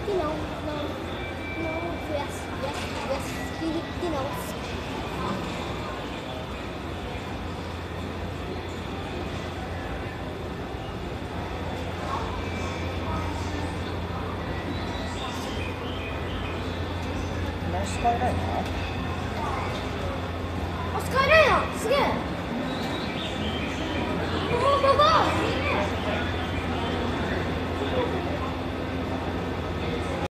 スカイライナー？ あ、スカイライナーすげえ。